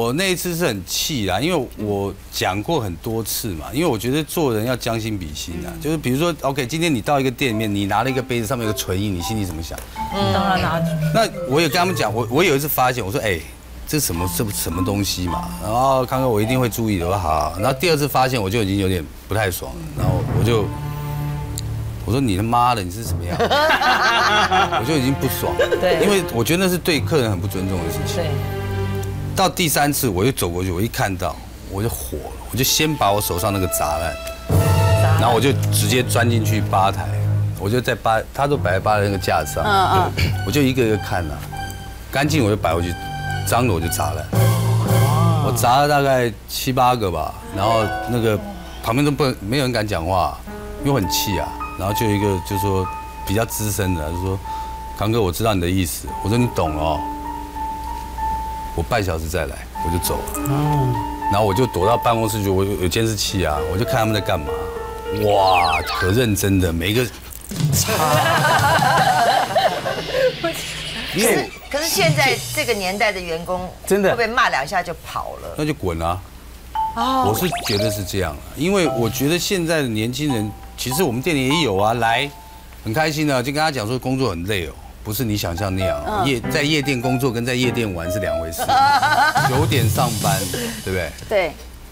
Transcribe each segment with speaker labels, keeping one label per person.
Speaker 1: 我那一次是很气啦，因为我讲过很多次嘛，因为我觉得做人要将心比心啊，就是比如说 OK， 今天你到一个店里面，你拿了一个杯子，上面有个唇印，你心里怎么想？
Speaker 2: 当然拿。
Speaker 1: 那我也跟他们讲，我有一次发现，我说哎。这什么东西嘛？然后康哥我一定会注意的，我说好。然后第二次发现我就已经有点不太爽了，然后我说你他妈的你是什么样？我就已经不爽了，对，因为我觉得那是对客人很不尊重的事情。对。到第3次我就走过去，我一看到我就火了，我就先把我手上那个砸烂，然后我就直接钻进去吧台，我就在他都摆在吧台那个架子上，我就一个一个看啊，干净我就摆回去。脏的我就砸了，我砸了大概7、8个吧，然后那个旁边都没有人敢讲话，因为我很气啊。然后就一个就说比较资深的，就说康哥我知道你的意思，我说你懂了哦，我半小时再来我就走了。然后我就躲到办公室去，我有监视器啊，我就看他们在干嘛。哇，可认真的每一个。
Speaker 3: 可是现在这个年代的员工，真的会被骂2下就跑了，
Speaker 1: 那就滚啊！我是觉得是这样，因为我觉得现在的年轻人，其实我们店里也有啊，来很开心的，就跟他讲说工作很累哦，不是你想象那样，在夜店工作跟在夜店玩是2回事。9点上班，对不对？
Speaker 4: 对。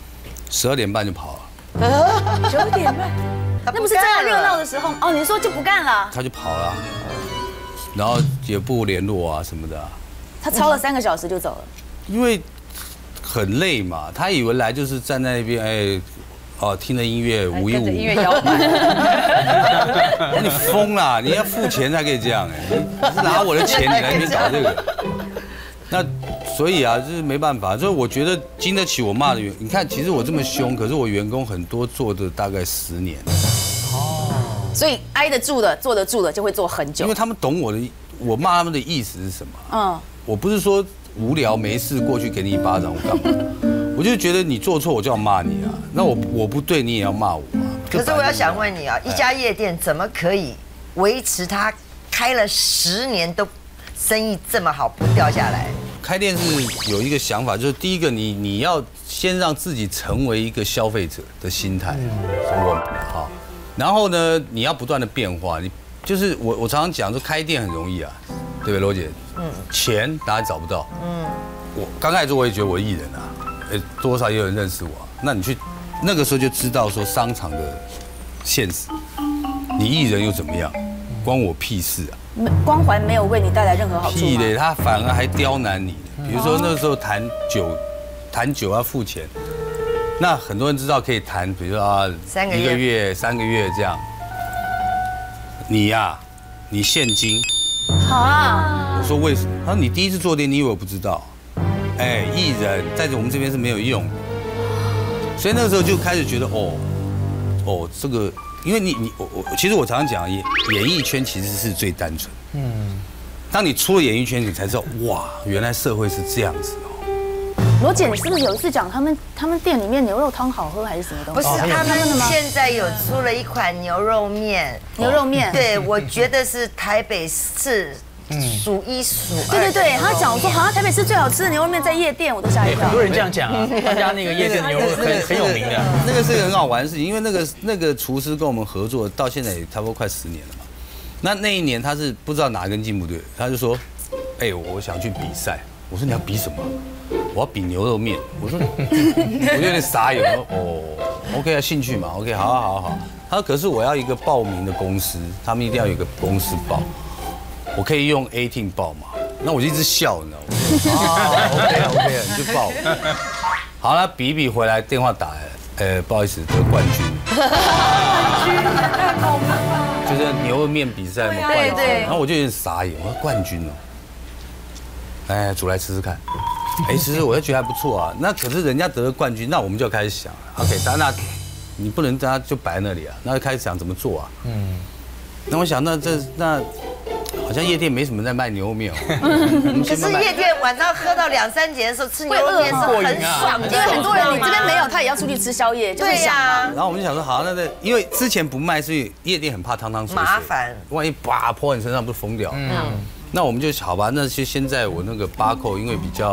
Speaker 1: 12点半就跑了。
Speaker 4: 9点半，那不是正热闹的时候哦？你说就不干了？
Speaker 1: 他就跑了。然后也不联络啊什么的，
Speaker 4: 他超了3个小时就走了，
Speaker 1: 因为很累嘛。他以为来就是站在那边，哎，哦，听着音乐舞一舞，
Speaker 2: 音乐摇摆。
Speaker 1: 你疯啦！你要付钱才可以这样哎，你拿我的钱你来那边搞这个，那所以啊，就是没办法。所以我觉得经得起我骂的员，你看，其实我这么凶，可是我员工很多做的大概10年。
Speaker 4: 所以挨得住的、坐得住的就会坐很久，
Speaker 1: 因为他们懂我骂他们的意思是什么。我不是说无聊没事过去给你一巴掌，我干嘛？我就觉得你做错我就要骂你啊，那我不对你也要骂我啊。
Speaker 3: 可是我要想问你啊，一家夜店怎么可以维持它开了10年都生意这么好不掉下来？
Speaker 1: 开店是有一个想法，就是第一个你要先让自己成为一个消费者的心态，我好。然后呢，你要不断的变化。你就是我常常讲说，开店很容易啊，对不对，罗姐？钱大家找不到。我刚开始我也觉得我艺人啊，多少也有人认识我。那你去那个时候就知道说商场的现实，你艺人又怎么样？关我屁事啊！
Speaker 4: 光环没有为你带来任何好处。
Speaker 1: 屁嘞，他反而还刁难你。比如说那个时候谈酒要付钱。那很多人知道可以谈，比如说啊，1个月、3个月这样。你呀，你现金。啊。我说为什么？他说你第一次做店，你以为我不知道？哎，艺人在我们这边是没有用的。所以那个时候就开始觉得，这个，因为其实我常常讲，演艺圈其实是最单纯。当你出了演艺圈，你才知道，哇，原来社会是这样子。
Speaker 4: 罗姐，你是不是有一次讲他们店里面牛肉汤好喝还是什么东西？
Speaker 3: 不是，他们现在有出了一款牛肉面。
Speaker 4: 牛肉面，
Speaker 3: 对，我觉得是台北市数1数2。
Speaker 4: 对对对，他讲说好像台北市最好吃的牛肉面在夜店，我都吓一跳。
Speaker 5: 很多人这样讲啊，他家那个夜店的牛肉很有名的。
Speaker 1: 那个是个很好玩的事情，因为那个厨师跟我们合作到现在也差不多快10年了嘛。那一年他是不知道哪根筋不对，他就说，我想去比赛。我说你要比什么？我要比牛肉面。我说我有点傻眼。我说OK 啊，兴趣嘛 ，OK， 好。他说可是我要一个报名的公司，他们一定要有一个公司报，我可以用 A-Team 报嘛？那我就一直笑，你知道吗？OK， 你就报。好了，比一比回来，电话打来，不好意思，得冠军。冠军太好了。就是牛肉面比赛嘛，冠军。然后我就有点傻眼，我说冠军哦。煮来吃吃看。其实我就觉得还不错啊。那可是人家得了冠军，那我们就要开始想 ，OK， 那你不能让他就摆在那里啊，那就开始想怎么做啊。那我想那好像夜店没什么在卖牛肉面哦。
Speaker 3: 可是夜店晚上喝到2、3点的时候吃牛肉面是很爽的，
Speaker 4: 因为很多人你这边没有，他也要出去吃宵夜，就会想啊。
Speaker 1: 然后我们就想说，好，因为之前不卖，所以夜店很怕汤汤水水，
Speaker 3: 麻烦，
Speaker 1: 万一泼你身上不是疯掉。那我们就好吧，那就先在我那个巴扣，因为比较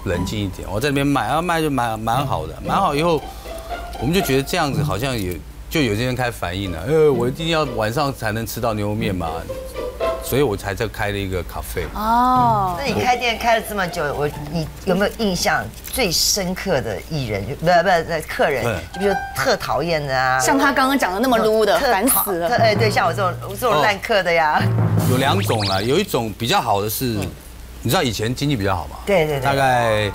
Speaker 1: 冷静一点，我在那边卖，然后卖就蛮好的，蛮好以后，我们就觉得这样子好像也就有些人开反应了，我一定要晚上才能吃到牛肉面嘛，所以我才开了一个咖啡。
Speaker 4: 哦，
Speaker 3: 那你开店开了这么久，你有没有印象最深刻的艺人？不客人，就比如特讨厌的啊，
Speaker 4: 像他刚刚讲的那么撸的，烦死了。
Speaker 3: 对，像我这种烂客的呀。
Speaker 1: 有2种啦，有一种比较好的是，你知道以前经济比较好嘛？
Speaker 3: 对，
Speaker 1: 大概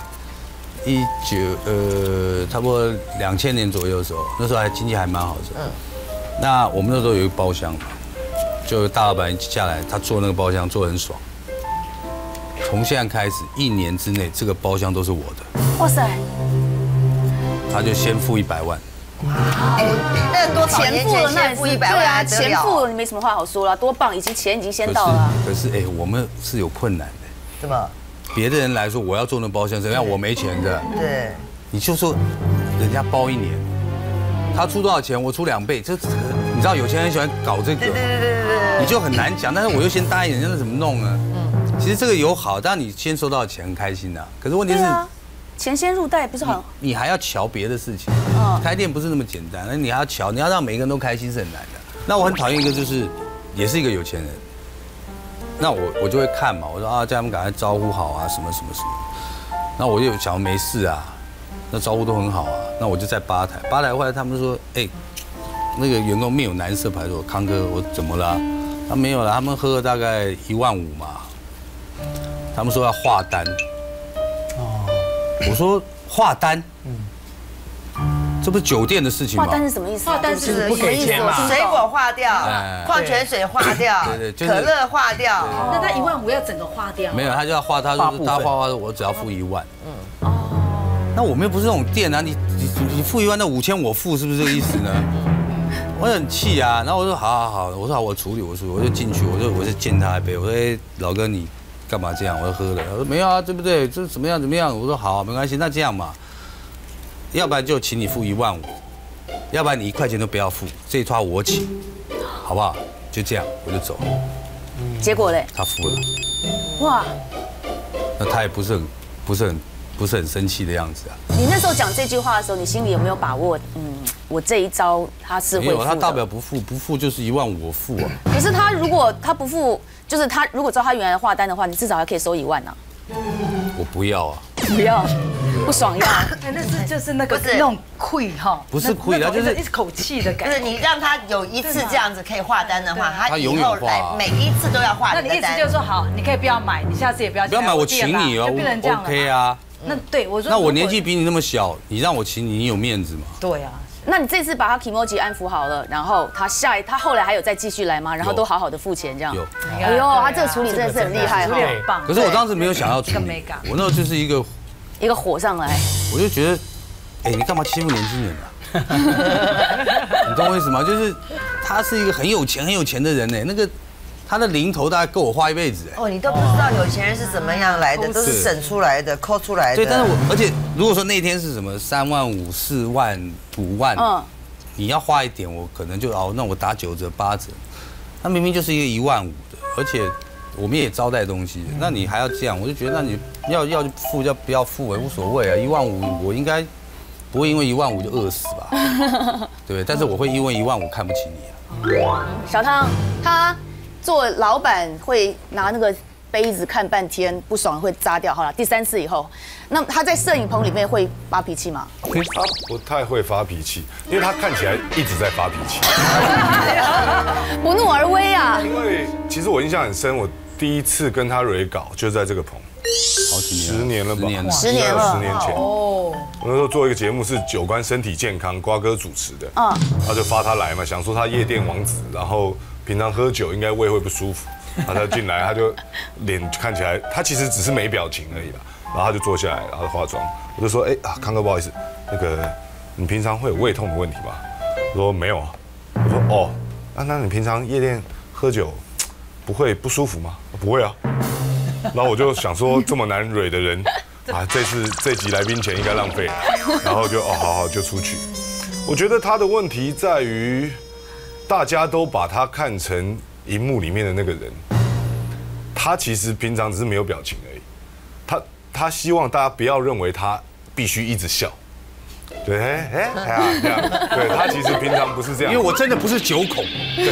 Speaker 1: 差不多2000年左右的时候，那时候经济还蛮好的时候。那我们那时候有一个包厢嘛。就大老板下来，他做那个包厢做得很爽。从现在开始1年之内，这个包厢都是我的。
Speaker 4: 哇塞！
Speaker 3: 他
Speaker 1: 就先付100万。
Speaker 3: 那多少年前先付100万？
Speaker 4: 对啊，钱付了，你没什么话好说了，多棒！钱已经先到了。
Speaker 1: 可是我们是有困难的。
Speaker 3: 怎么？
Speaker 1: 别的人来说，我要做那包厢，怎么样？我没钱的。
Speaker 3: 对。
Speaker 1: 你就说，人家包1年，他出多少钱，我出2倍，这你知道有钱人喜欢搞这个。对。你就很难讲，但是我又先答应人家，那怎么弄呢？其实这个有好，但你先收到钱很开心的。可是问题是，
Speaker 4: 钱先入袋不是好？
Speaker 1: 你还要瞧别的事情。开店不是那么简单，那你还要瞧，你要让每个人都开心是很难的。那我很讨厌一个就是，也是一个有钱人。那我就会看嘛，我说叫他们赶快招呼好啊，什么。那我就想没事啊，那招呼都很好啊，那我就在吧台后来他们说，那个员工面有难色，牌说康哥，我怎么了？他没有了，他们喝了大概15000嘛。他们说要划单。我说划单，这不是酒店的事情吗？
Speaker 4: 划单是什么意思？
Speaker 5: 划单是不给钱嘛？
Speaker 3: 水果划掉，矿泉水划掉，可乐划掉。
Speaker 2: 那他15000要整个划掉？
Speaker 1: 没有，他就要划，他划，我只要付1万。那我们又不是那种店啊，你付1万，那5000我付，是不是这个意思呢？我很气啊，然后我说好，我说好，我处理，我就进去，我就敬他一杯，我说老哥你干嘛这样？我就喝了，他说没有啊，对不对？这怎么样？我说好，没关系，那这样嘛，要不然就请你付15000，要不然你1块钱都不要付，这一串我请，好不好？就这样，我就走了。
Speaker 4: 结果嘞？
Speaker 1: 他付了。
Speaker 4: 哇，
Speaker 1: 那他也不是很生气的样子啊。
Speaker 4: 你那时候讲这句话的时候，你心里有没有把握？我这一招他是会付的。没有，
Speaker 1: 他大不了不付就是15000我付啊。
Speaker 4: 可是他如果他不付，就是他如果照他原来的划单的话，你至少还可以收1万啊。
Speaker 1: 我不要啊。
Speaker 4: 不要，不爽要。
Speaker 2: 那是就是那个那种愧哈。
Speaker 1: 不是愧，他就是
Speaker 2: 一口气的感觉。
Speaker 3: 就是你让他有一次这样子可以划单的话，他以后来每一次都要划单。
Speaker 2: 那你意思就是说好，你可以不要买，你下次也不要
Speaker 1: 买，我请你哦，
Speaker 2: 就变成这样了。
Speaker 1: OK 啊。
Speaker 2: 那对我说，
Speaker 1: 那我年纪比你那么小，你让我请你，你有面子吗？
Speaker 2: 对啊。
Speaker 4: 那你这次把他 Kimoji 安抚好了，然后他后来还有再继续来吗？然后都好好的付钱这样。
Speaker 1: 有。
Speaker 4: 哎呦，他这个处理真的是很厉害哈。
Speaker 2: 很棒。
Speaker 1: 可是我当时没有想要处理，我那时候就是一个火上来，我就觉得，你干嘛欺负年轻人啊？你懂我意思吗？就是他是一个很有钱的人呢，那个。他的零头大概够我花一辈子
Speaker 3: 你都不知道有钱人是怎么样来的，都是省出来的、抠出来的。
Speaker 1: 对，但是而且如果说那天是什么3万5、4万、5万，你要花一点，我可能就那我打9折8折。他明明就是一个15000的，而且我们也招待东西，那你还要这样，我就觉得那你要付要不要付无所谓啊，15000我应该不会因为15000就饿死吧？对，但是我会因为15000看不起你啊。
Speaker 4: 小汤他。做老板会拿那个杯子看半天，不爽会砸掉。好了，第3次以后，那他在摄影棚里面会发脾气吗？
Speaker 6: 他不太会发脾气，因为他看起来一直在发脾气。
Speaker 4: 不怒而威啊！
Speaker 6: 因为其实我印象很深，我第一次跟他蕊稿就在这个棚，
Speaker 1: 好几年
Speaker 6: 10年了吧
Speaker 4: ？10年了，
Speaker 6: 10年前。我那时候做一个节目是有关身体健康，瓜哥主持的，他就发他来嘛，想说他夜店王子，然后。平常喝酒应该胃会不舒服，然后他进来，他就脸看起来，他其实只是没表情而已啦。然后他就坐下来，然后化妆。我就说，康哥不好意思，那个你平常会有胃痛的问题吗？我说没有啊。我说那你平常夜店喝酒不会不舒服吗？不会啊。然后我就想说，这么难蕊的人这集来宾钱应该浪费了，然后就好就出去。我觉得他的问题在于。大家都把他看成荧幕里面的那个人，他其实平常只是没有表情而已。 他希望大家不要认为他必须一直笑。对，这样，对他其实平常不是这样，
Speaker 1: 因为我真的不是九孔。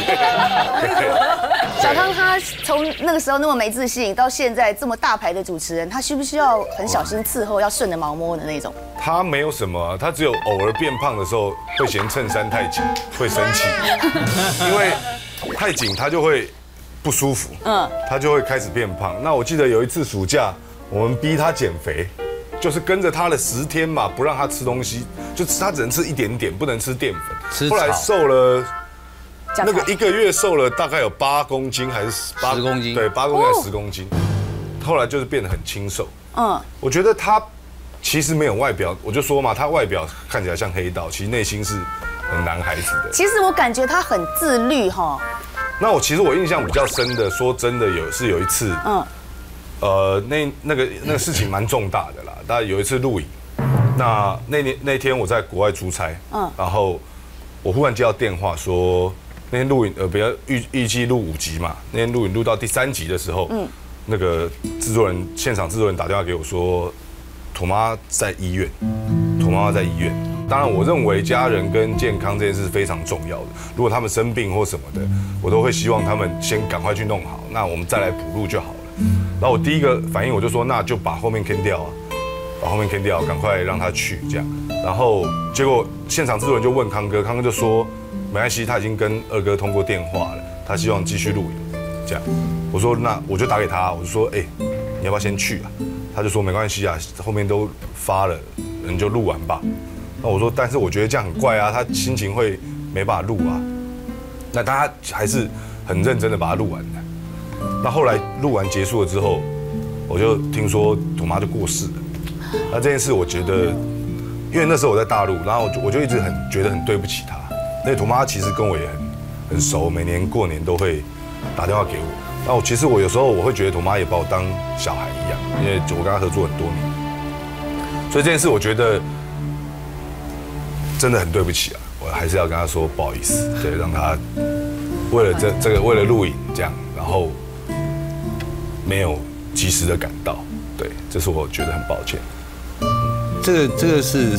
Speaker 4: 小康他从那个时候那么没自信，到现在这么大牌的主持人，他需不需要很小心伺候，要顺着毛摸的那种？
Speaker 6: 他没有什么，他只有偶尔变胖的时候会嫌衬衫太紧，会生气，因为太紧他就会不舒服，他就会开始变胖。那我记得有一次暑假，我们逼他减肥。就是跟着他的10天嘛，不让他吃东西，就他只能吃一点点，不能吃淀粉。后来瘦了，那个1个月瘦了大概有8公斤还是
Speaker 1: 10公斤？
Speaker 6: 对，8公斤还是10公斤。后来就是变得很清瘦。我觉得他其实没有外表，我就说嘛，他外表看起来像黑道，其实内心是很男孩子的。
Speaker 4: 其实我感觉他很自律哈。
Speaker 6: 那我印象比较深的，说真的有一次，那个事情蛮重大的啦。大概有一次录影，那天我在国外出差，然后我忽然接到电话说，那天录影比较预计录5集嘛，那天录影录到第3集的时候，那个现场制作人打电话给我说，土妈在医院，土妈妈在医院。当然，我认为家人跟健康这件事是非常重要的。如果他们生病或什么的，我都会希望他们先赶快去弄好，那我们再来补录就好了。然后我第一个反应我就说，那就把后面砍掉啊，把后面砍掉，赶快让他去这样。然后结果现场制作人就问康哥，康哥就说没关系，他已经跟2哥通过电话了，他希望继续录影这样。我说那我就打给他，我就说你要不要先去啊？他就说没关系啊，后面都发了，你就录完吧。那我说但是我觉得这样很怪啊，他心情会没办法录啊。那他还是很认真的把它录完的。那后来录完结束了之后，我就听说土妈就过世了。那这件事我觉得，因为那时候我在大陆，然后我就一直觉得很对不起她。那土妈其实跟我也很熟，每年过年都会打电话给我。那其实我有时候我会觉得土妈也把我当小孩一样，因为我跟她合作很多年，所以这件事我觉得真的很对不起啊，我还是要跟她说不好意思，对，让她为了为了录影这样，然后没有及时的赶到，对，这是我觉得很抱歉。
Speaker 1: 这个是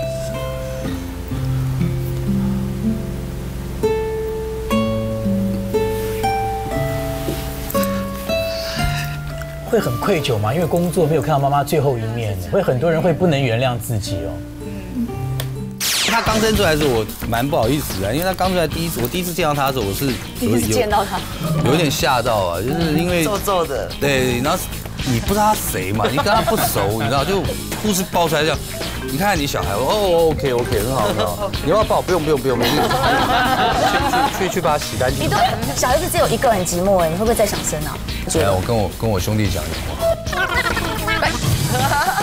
Speaker 5: 会很愧疚吗？因为工作没有看到妈妈最后一面，会很多人会不能原谅自己哦。
Speaker 1: 他刚生出来的时候，我蛮不好意思的，因为他刚出来我第一次见到他的时候，我是
Speaker 4: 第一次见到他，
Speaker 1: 有点吓到啊，就是因为
Speaker 3: 皱的，
Speaker 1: 对，然后你不知道他谁嘛，你跟他不熟，你知道，就护士抱出来这样，你看你小孩，OK， 很好很好，你要不要抱？不用，去把他洗干净。
Speaker 4: 你都小孩子只有一个很寂寞哎，你会不会再想生啊？
Speaker 1: 我跟我兄弟讲一句话。